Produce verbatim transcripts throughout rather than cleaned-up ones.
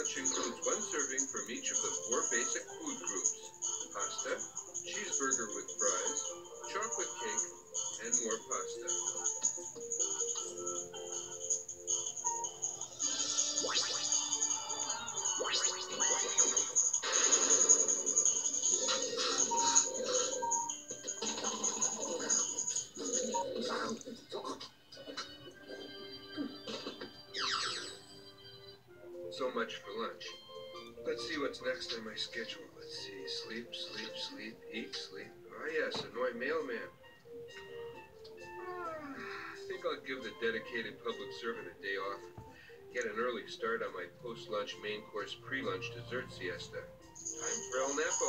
lunch includes one serving from each of the four basic food groups: pasta, cheeseburger with fries, chocolate cake, and more pasta. So much for lunch. Let's see what's next on my schedule. Let's see. Sleep, sleep, sleep, eat, sleep. Ah, yes, annoy mailman. Ah, I think I'll give the dedicated public servant a day off. Get an early start on my post-lunch main course pre-lunch dessert siesta. Time for El Napo.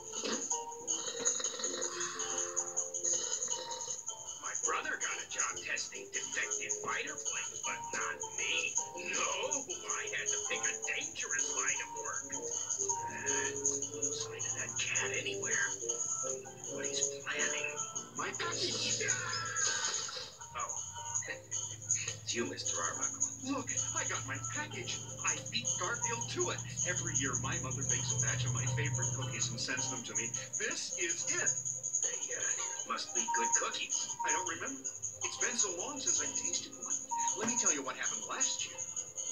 My brother got a job testing defective fighter planes, but not me. No, I had to pick a dangerous line of work. Uh, no sign of that cat anywhere. What he's planning. My package. Oh, it's you, Mister Arbuckle. Look, I got my package. I beat Garfield to it. Every year, my mother bakes a batch of my favorite cookies and sends them to me. This is it. They uh, must be good cookies. I don't remember. It's been so long since I tasted one. Let me tell you what happened last year.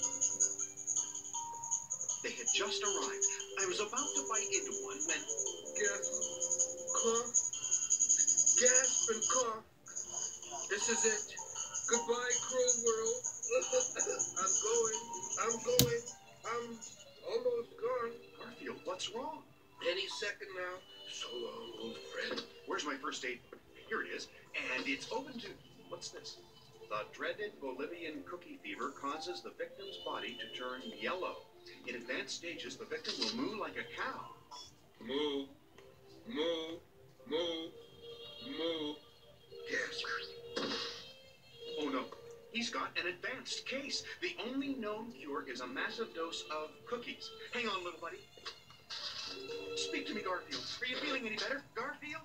They had just arrived. I was about to bite into one when... Gasp, cough, gasp and cough. This is it. Goodbye, cruel world. I'm going, I'm going, I'm almost gone. Garfield, what's wrong? Any second now. So long, old friend. Where's my first aid? Here it is. And it's open to... What's this? The dreaded Bolivian cookie fever causes the victim's body to turn yellow. In advanced stages, the victim will moo like a cow. Moo, moo, moo, moo. Gasp. Oh no, he's got an advanced case. The only known cure is a massive dose of cookies. Hang on, little buddy. Speak to me, Garfield. Are you feeling any better, Garfield?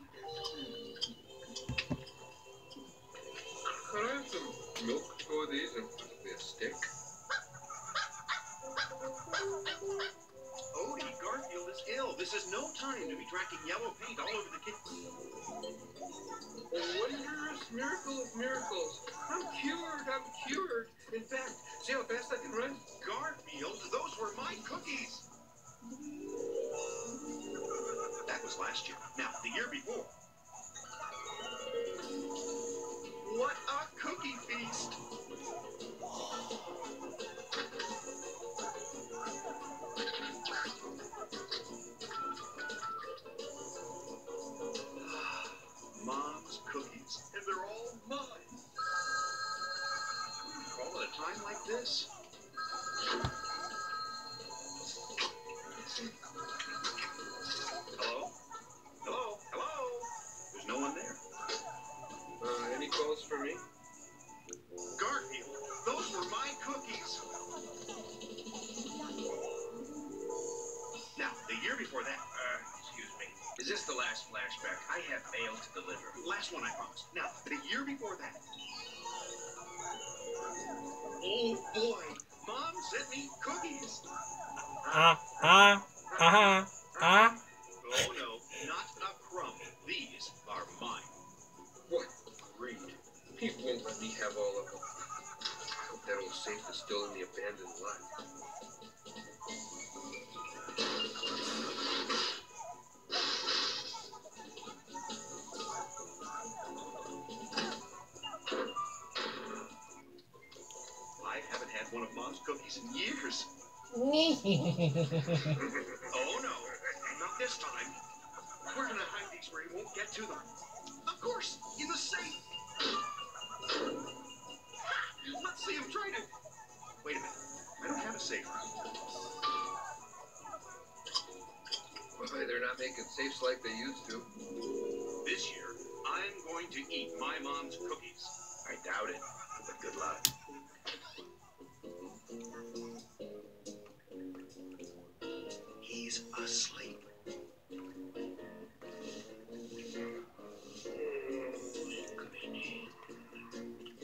Could I have some milk for these and possibly a stick? Odie, Garfield is ill. This is no time to be tracking yellow paint all over the kitchen. A wondrous miracle of miracles. I'm cured, I'm cured. In fact, see how fast I can run? Garfield, those were my cookies. That was last year. Now, the year before. What a cookie feast! Mom's cookies, and they're all mine. All at a time like this. Hello? Hello? Hello? There's no one there. Uh, any calls for me? Garfield, those were my cookies. Now, the year before that. Uh, excuse me. Is this the last flashback? I have mail to deliver. Last one, I promise. Now, the year before that. Oh boy, Mom sent me cookies. Ah, ah, ah, ah. Oh no, not a crumb. These are mine. What greed. He won't let me have all of them. I hope that old safe is still in the abandoned lot. I haven't had one of Mom's cookies in years. Oh no, not this time. We're gonna hide these where he won't get to them. Of course, in the safe. Let's see him try to. Wait a minute. I don't have a safe. Why, they're not making safes like they used to. This year, I'm going to eat my mom's cookies. I doubt it, but good luck. He's asleep.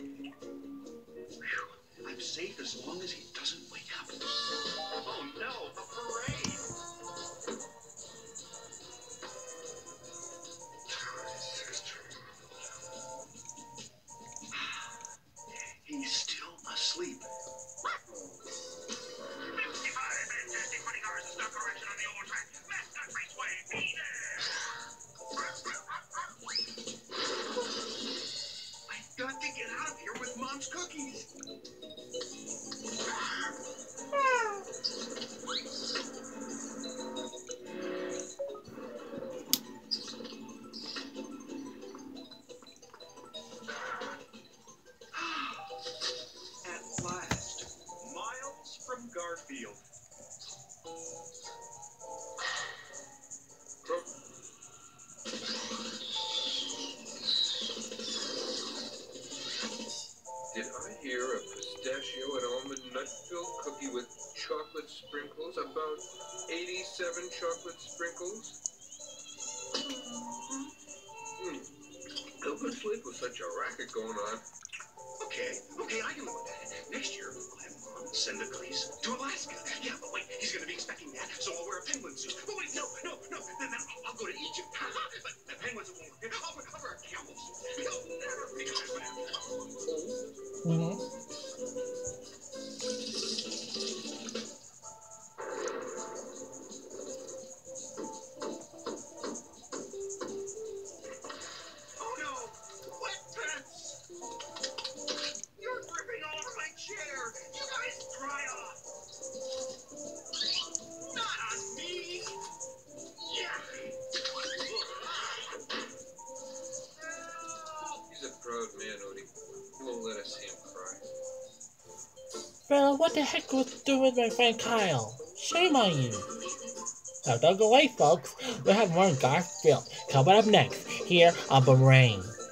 I'm safe as long as he doesn't wake up. Oh no! field. Did I hear a pistachio and almond nut-filled cookie with chocolate sprinkles? About eighty-seven chocolate sprinkles? Hmm. No good sleep with such a racket going on. Okay, okay, I can live with that. Next year, we'll have Mom send the cookies to Alaska. Yeah, but wait, he's gonna be expecting that, so I'll wear a penguin suit. But wait, no, no, no, then, then I'll, I'll go to Egypt. But the penguins won't work. I'll wear, I'll wear a camel suit. He'll never be my man. Mm-hmm. Oh no! Wet pants! You're dripping all over my chair! You guys dry off! Not on me! Yeah! He's a proud man, Odie. He won't let us see him cry. Well, what the heck was doing with my friend Kyle? Shame on you. Now don't go away, folks. We'll have more Garfield coming up next here on Brain.